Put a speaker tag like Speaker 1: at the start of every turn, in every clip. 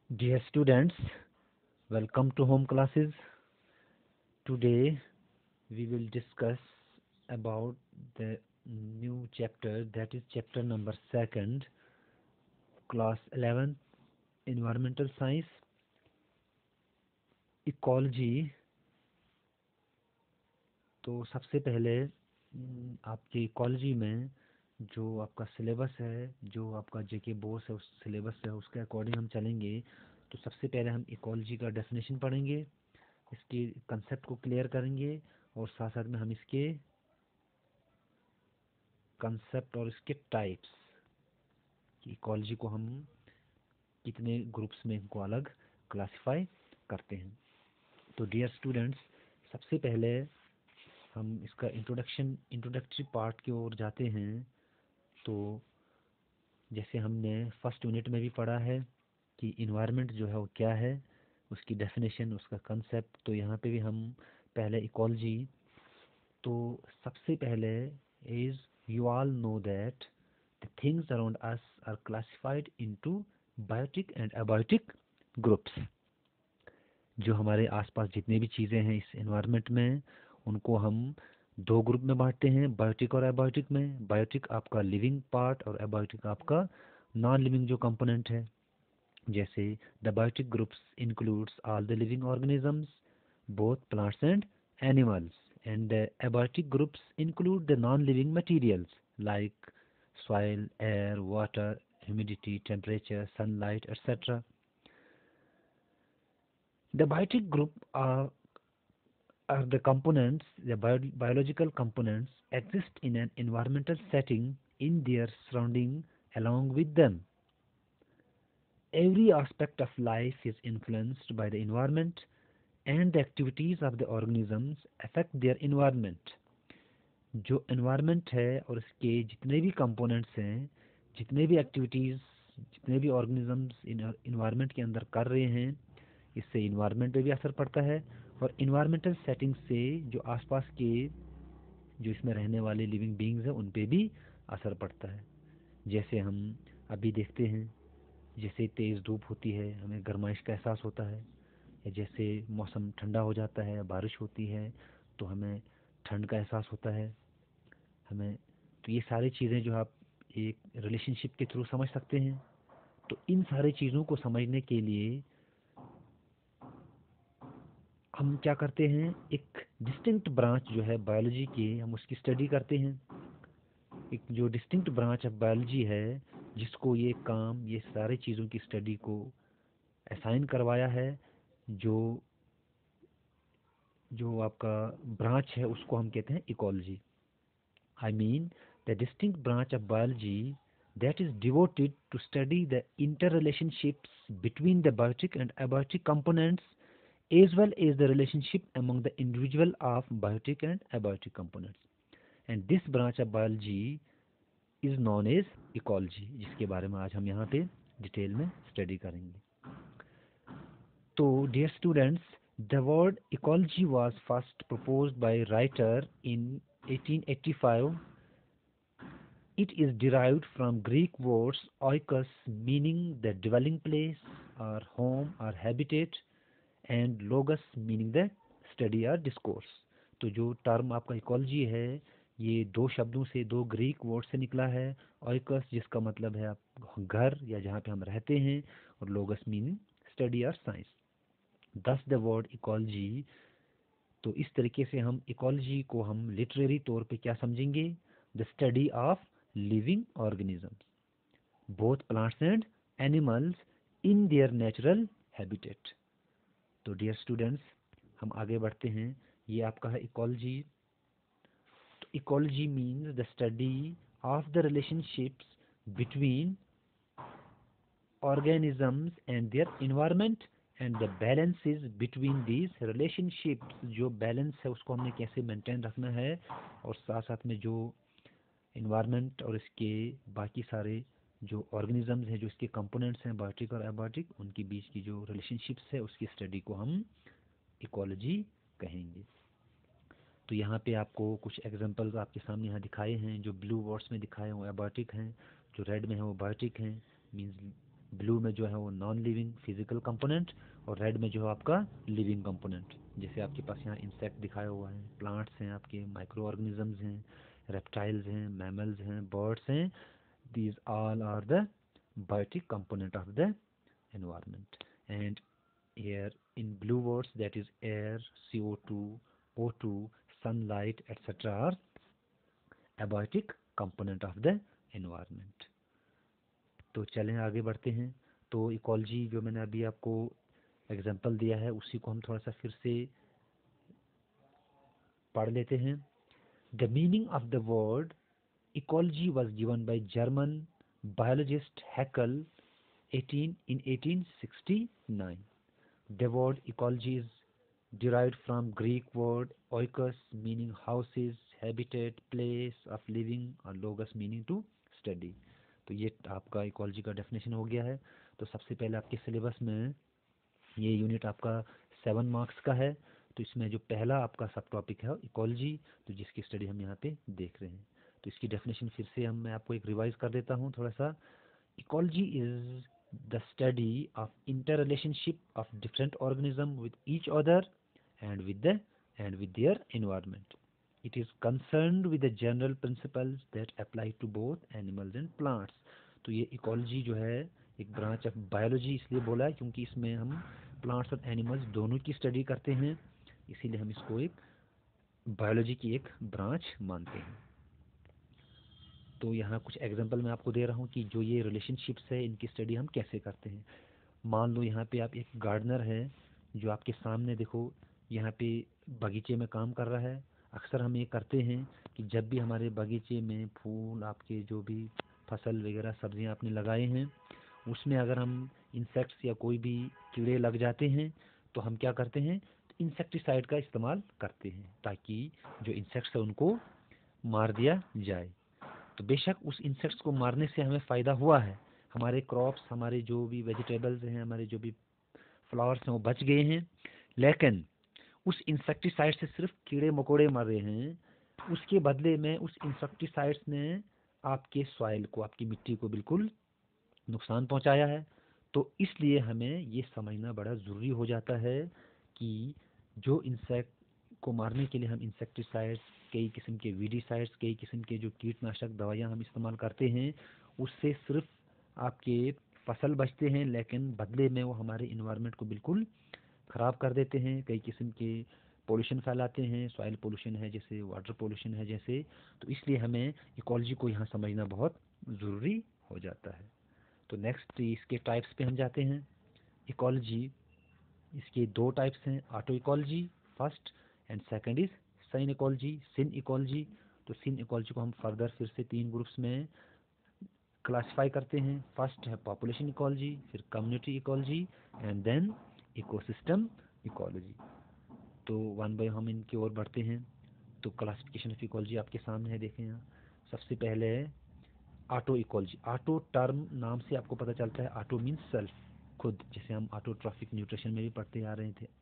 Speaker 1: Dear students, welcome to home classes. Today we will discuss about the new chapter, that is chapter number 2nd, class 11th, environmental science, ecology. तो सबसे पहले आपके ecology में जो आपका syllabus है, जो आपका जेके बोस है, उस सिलेबस है उसके अकॉर्डिंग हम चलेंगे। तो सबसे पहले हम इकोलॉजी का डेफिनेशन पढ़ेंगे, इसके कंसेप्ट को क्लियर करेंगे और साथ साथ में हम इसके कंसेप्ट और इसके टाइप्स की इकोलॉजी को हम कितने ग्रुप्स में इनको अलग क्लासिफाई करते हैं। तो डियर स्टूडेंट्स, सबसे पहले हम इसका इंट्रोडक्टरी पार्ट की ओर जाते हैं। तो जैसे हमने फर्स्ट यूनिट में भी पढ़ा है कि इन्वायरमेंट जो है वो क्या है, उसकी डेफिनेशन, उसका कंसेप्ट। तो यहाँ पे भी हम पहले इकोलॉजी। तो सबसे पहले is you all know that the things around us are classified into biotic and abiotic groups. जो हमारे आसपास जितनी भी चीज़ें हैं इस एनवायरनमेंट में, उनको हम दो ग्रुप में बांटते हैं, बायोटिक और एबायोटिक में। बायोटिक आपका लिविंग पार्ट और एबायोटिक आपका नॉन लिविंग जो कंपोनेंट है। जैसे the biotic groups includes all the living organisms, both plants and animals, and the abiotic groups include the non-living materials like soil, air, water, humidity, temperature, sunlight, etc. The biotic group are the components, the biological components exist in an environmental setting in their surrounding along with them. Every aspect of life is influenced by the environment, and the activities of the organisms affect their environment. जो environment है और इसके जितने भी components हैं, जितने भी activities, जितने भी ऑर्गेनिजम्स इन इन्वायरमेंट के अंदर कर रहे हैं, इससे इन्वायरमेंट पे भी असर पड़ता है। और इन्वायरमेंटल सेटिंग से जो आसपास के जो इसमें रहने वाले लिविंग बीइंग्स हैं उन पे भी असर पड़ता है। जैसे हम अभी देखते हैं, जैसे तेज़ धूप होती है हमें गर्माइश का एहसास होता है, या जैसे मौसम ठंडा हो जाता है, बारिश होती है तो हमें ठंड का एहसास होता है हमें। तो ये सारी चीज़ें जो आप एक रिलेशनशिप के थ्रू समझ सकते हैं। तो इन सारी चीज़ों को समझने के लिए हम क्या करते हैं, एक डिस्टिंक्ट ब्रांच जो है बायोलॉजी की, हम उसकी स्टडी करते हैं। एक जो डिस्टिंक्ट ब्रांच ऑफ बायोलॉजी है जिसको ये काम, ये सारी चीज़ों की स्टडी को असाइन करवाया है, जो जो आपका ब्रांच है उसको हम कहते हैं ecology. I mean the distinct branch of biology that is devoted to study the interrelationships between the biotic and abiotic components as well as the relationship among the individual of biotic and abiotic components. And this branch of biology is known as ecology, जिसके बारे में आज हम यहाँ पे detail में study करेंगे। तो dear students, the word ecology was first proposed by writer in 1885. It is derived from Greek words oikos, meaning the dwelling place or home or habitat, and logos meaning the study or discourse. तो जो term आपका ecology है ये दो शब्दों से, दो Greek word से निकला है। ओइकस जिसका मतलब है आप घर या जहाँ पे हम रहते हैं, और लोगस मीनिंग स्टडी और science. Thus the word ecology. तो इस तरीके से हम इकोलॉजी को हम लिटरेरी तौर पे क्या समझेंगे, the study of living organisms, both plants and animals in their natural habitat. तो डियर स्टूडेंट्स, हम आगे बढ़ते हैं। ये आपका है इकोलॉजी। तो ecology means the study of the relationships between organisms and their environment and the balances between these relationships। जो बैलेंस है उसको हमने कैसे मेंटेन रखना है, और साथ साथ में जो इन्वायरमेंट और इसके बाकी सारे जो ऑर्गेनिजम्स हैं, जो इसके कंपोनेंट्स हैं बायोटिक और एबायोटिक, उनके बीच की जो रिलेशनशिप्स है उसकी स्टडी को हम इकोलॉजी कहेंगे। तो यहाँ पे आपको कुछ एग्जांपल्स आपके सामने यहाँ दिखाए हैं। जो ब्लू वर्ड्स में दिखाए हैं वो एबायोटिक हैं, जो रेड में है वो बायोटिक हैं। मीन्स ब्लू में जो है वो नॉन लिविंग फिजिकल कंपोनेंट, और रेड में जो है आपका लिविंग कंपोनेंट। जैसे आपके पास यहाँ इंसेक्ट दिखाया हुआ है, प्लांट्स हैं, आपके माइक्रो ऑर्गेनिजम्स हैं, रेप्टाइल्स हैं, मैमल्स हैं, बर्ड्स हैं। These all are the biotic component of the environment. And here in blue words, that is air, CO2, O2, sunlight, etc. are abiotic component of the environment. तो चलें आगे बढ़ते हैं। तो इकोलॉजी जो मैंने अभी आपको एग्जांपल दिया है उसी को हम थोड़ा सा फिर से पढ़ लेते हैं। The meaning of the word ecology was given by German biologist Haeckel 1869. The word ecology is derived from Greek word oikos meaning houses, habitat, place of living और logos meaning to study। तो ये आपका ecology का definition हो गया है। तो सबसे पहले आपके सिलेबस में ये यूनिट आपका 7 मार्क्स का है। तो इसमें जो पहला आपका सब टॉपिक है इकोलॉजी, तो जिसकी स्टडी हम यहाँ पे देख रहे हैं। तो इसकी डेफिनेशन फिर से मैं आपको एक रिवाइज कर देता हूँ थोड़ा सा। Ecology is the study of interrelationship of different organism with each other and with their environment. It is concerned with the general principles that apply to both animals and plants. तो ये ecology जो है एक branch of biology इसलिए बोला है क्योंकि इसमें हम प्लांट्स और एनिमल्स दोनों की स्टडी करते हैं, इसीलिए हम इसको एक बायोलॉजी की एक ब्रांच मानते हैं। तो यहाँ कुछ एग्जांपल मैं आपको दे रहा हूँ कि जो ये रिलेशनशिप्स है इनकी स्टडी हम कैसे करते हैं। मान लो यहाँ पे आप एक गार्डनर है जो आपके सामने देखो यहाँ पे बगीचे में काम कर रहा है। अक्सर हम ये करते हैं कि जब भी हमारे बगीचे में फूल, आपके जो भी फसल वगैरह सब्जियाँ आपने लगाए हैं उसमें अगर हम इंसेक्ट्स या कोई भी कीड़े लग जाते हैं तो हम क्या करते हैं, इंसेक्टिसाइड का इस्तेमाल करते हैं ताकि जो इंसेक्ट्स है उनको मार दिया जाए। तो बेशक उस इंसेक्ट्स को मारने से हमें फ़ायदा हुआ है, हमारे क्रॉप्स, हमारे जो भी वेजिटेबल्स हैं, हमारे जो भी फ्लावर्स हैं वो बच गए हैं, लेकिन उस इंसेक्टिसाइड से सिर्फ कीड़े मकोड़े मर रहे हैं। उसके बदले में उस इंसेक्टिसाइड्स ने आपके सॉइल को, आपकी मिट्टी को बिल्कुल नुकसान पहुंचाया है। तो इसलिए हमें ये समझना बड़ा ज़रूरी हो जाता है कि जो इंसेक्ट को मारने के लिए हम इंसेक्टिसाइड्स, कई किस्म के वीडीसाइड्स, कई किस्म के जो कीटनाशक दवाइयाँ हम इस्तेमाल करते हैं उससे सिर्फ आपके फसल बचते हैं, लेकिन बदले में वो हमारे इन्वायरमेंट को बिल्कुल ख़राब कर देते हैं। कई किस्म के पोल्यूशन फैलाते हैं, सॉइल पोल्यूशन है जैसे, वाटर पोल्यूशन है जैसे। तो इसलिए हमें इकोलॉजी को यहाँ समझना बहुत ज़रूरी हो जाता है। तो नेक्स्ट इसके टाइप्स पे हम जाते हैं। इकोलॉजी, इसके 2 टाइप्स हैं, auto ecology first and second is synecology, synecology. तो सिन इकोलॉजी को हम फर्दर फिर से 3 ग्रुप्स में क्लासिफाई करते हैं। फर्स्ट है पॉपुलेशन इकोलॉजी, फिर community ecology and then ecosystem ecology. तो वन बाय हम इनकी ओर बढ़ते हैं। तो क्लासिफिकेशन ऑफ इकोलॉजी आपके सामने है, देखें यहाँ। सबसे पहले है ऑटो इकोलॉजी। ऑटो टर्म नाम से आपको पता चलता है, ऑटो मीन्स सेल्फ, खुद, जैसे हम ऑटोट्रॉफिक न्यूट्रिशन में भी पढ़ते आ रहे थे।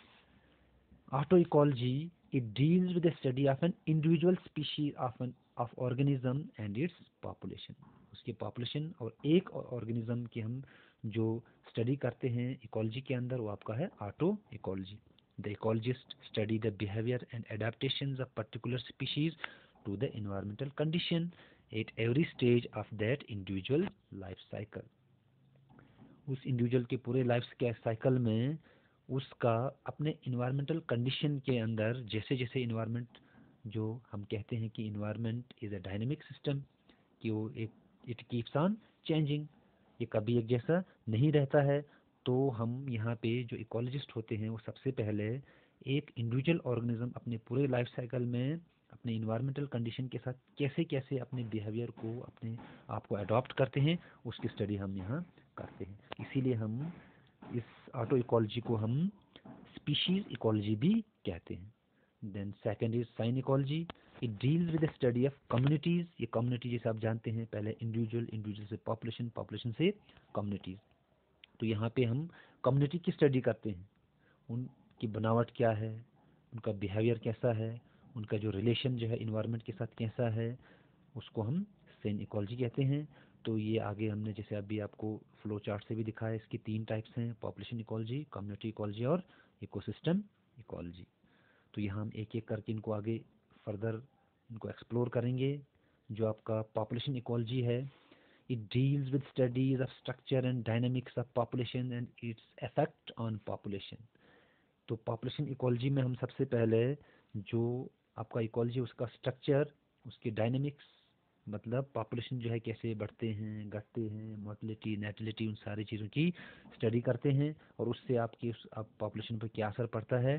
Speaker 1: Auto ecology it deals with the study of an individual species of organism and its population. उसके पॉपुलेशन और एक ऑर्गेनिज्म की हम जो स्टडी करते हैं इकोलॉजी के अंदर वो आपका है auto ecology. The ecologist study the behaviour and adaptations of particular species to the environmental condition at every stage of that individual life cycle। उस इंडिविजुअल के पूरे लाइफ के साइकिल में उसका अपने इन्वायरमेंटल कंडीशन के अंदर, जैसे जैसे इन्वायरमेंट, जो हम कहते हैं कि environment is a dynamic system, कि वो एक इट कीप्स ऑन चेंजिंग, ये कभी एक जैसा नहीं रहता है। तो हम यहाँ पे जो इकोलॉजिस्ट होते हैं वो सबसे पहले एक इंडिविजुअल ऑर्गेनिज्म अपने पूरे लाइफ साइकिल में अपने इन्वायरमेंटल कंडीशन के साथ कैसे कैसे अपने बिहेवियर को, अपने आप को अडॉप्ट करते हैं, उसकी स्टडी हम यहाँ करते हैं। इसीलिए हम इस ऑटो इकोलॉजी को हम स्पीशीज इकोलॉजी भी कहते हैं। Then second is synecology. It deals with the study of communities. ये कम्युनिटी जैसे आप जानते हैं, पहले इंडिविजुअल, इंडिविजुअल से पॉपुलेशन, पॉपुलेशन से कम्युनिटीज़। तो यहाँ पे हम कम्युनिटी की स्टडी करते हैं, उनकी बनावट क्या है, उनका बिहेवियर कैसा है, उनका जो रिलेशन जो है इन्वायरमेंट के साथ कैसा है, उसको हम सेन इकोलॉजी कहते हैं। तो ये आगे हमने जैसे अभी आपको फ्लो चार्ट से भी दिखाया, इसकी 3 टाइप्स हैं, पॉपुलेशन इकोलॉजी, कम्युनिटी इकोलॉजी और इकोसिस्टम इकोलॉजी। तो यहाँ हम एक एक करके इनको आगे फर्दर इनको एक्सप्लोर करेंगे। जो आपका पॉपुलेशन इकोलॉजी है, it deals with studies of structure and dynamics of population and its effect on population। तो पॉपुलेशन इकोलॉजी में हम सबसे पहले जो आपका इकोलॉजी उसका स्ट्रक्चर, उसकी डायनेमिक्स, मतलब पॉपुलेशन जो है कैसे बढ़ते हैं, घटते हैं, मोर्टेलिटी, नेटिलिटी, उन सारी चीज़ों की स्टडी करते हैं और उससे आपकी उस आप पॉपुलेशन पर क्या असर पड़ता है।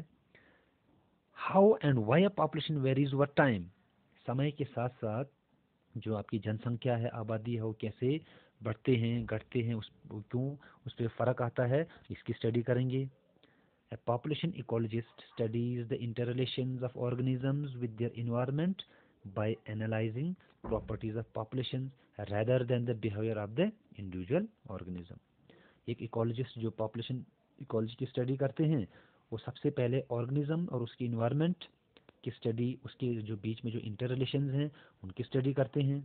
Speaker 1: How and why a population varies over time, समय के साथ साथ जो आपकी जनसंख्या है, आबादी है, वो कैसे बढ़ते हैं, घटते हैं, उस वो क्यों उस पर फ़र्क आता है, इसकी स्टडी करेंगे। A population ecologist studies the interrelations of organisms with their environment by analyzing properties of populations rather than the behavior of the individual organism। एक इकोलॉजिस्ट जो पॉपुलेशन इकोलॉजी की स्टडी करते हैं, वो सबसे पहले ऑर्गेनिज्म और उसकी इन्वायरमेंट की स्टडी, उसके जो बीच में जो इंटर रिलेशंस हैं उनकी स्टडी करते हैं।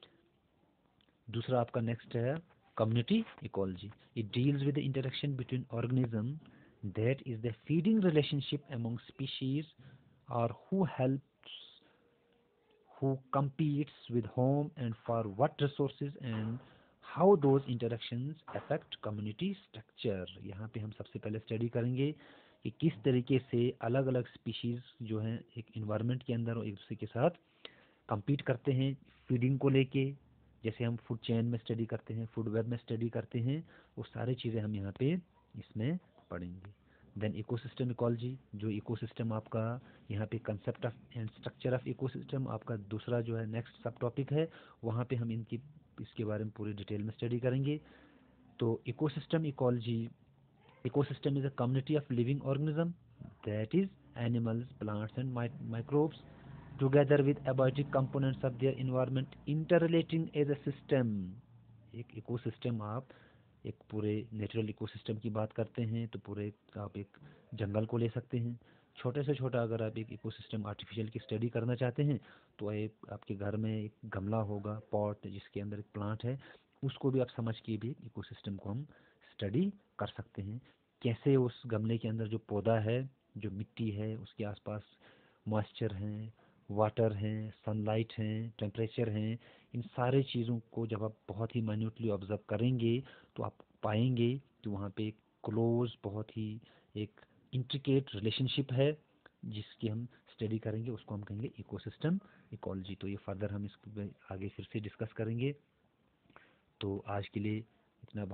Speaker 1: दूसरा आपका नेक्स्ट है community ecology. It deals with the interaction between organism that is the feeding relationship among species और who helps, who competes with whom and for what resources and how those interactions affect community structure। यहाँ पे हम सबसे पहले study करेंगे कि किस तरीके से अलग अलग स्पीशीज़ जो हैं एक इन्वायरमेंट के अंदर एक दूसरे के साथ compete करते हैं फीडिंग को लेके। जैसे हम फूड चेन में स्टडी करते हैं, फूड वेब में स्टडी करते हैं, वो सारी चीज़ें हम यहाँ पे इसमें पढ़ेंगे। देन इकोसिस्टम इकोलॉजी, जो इकोसिस्टम आपका यहाँ पे concept of and structure of ecosystem आपका दूसरा जो है नेक्स्ट सब टॉपिक है, वहाँ पे हम इनकी इसके बारे में पूरी डिटेल में स्टडी करेंगे। तो ecosystem ecology, ecosystem is a community of living organism, that is animals, plants and microbes together with abiotic components of their environment interrelating as a system। एक इकोसिस्टम, आप एक पूरे नेचुरल इकोसिस्टम की बात करते हैं तो पूरे आप एक जंगल को ले सकते हैं। छोटे से छोटा अगर आप एक इकोसिस्टम आर्टिफिशियल की स्टडी करना चाहते हैं तो एक आपके घर में एक गमला होगा, पॉट जिसके अंदर एक प्लांट है, उसको भी आप समझ के भी इकोसिस्टम को हम स्टडी कर सकते हैं। कैसे उस गमले के अंदर जो पौधा है, जो मिट्टी है, उसके आसपास मॉइस्चर हैं, वाटर हैं, सनलाइट हैं, टेम्परेचर हैं, इन सारे चीज़ों को जब आप बहुत ही माइन्यूटली ऑब्जर्व करेंगे तो आप पाएंगे कि वहाँ पे एक क्लोज, बहुत ही एक इंट्रिकेट रिलेशनशिप है जिसकी हम स्टडी करेंगे, उसको हम कहेंगे इकोसिस्टम इकोलॉजी। तो ये फर्दर हम इसको आगे फिर से डिस्कस करेंगे। तो आज के लिए इतना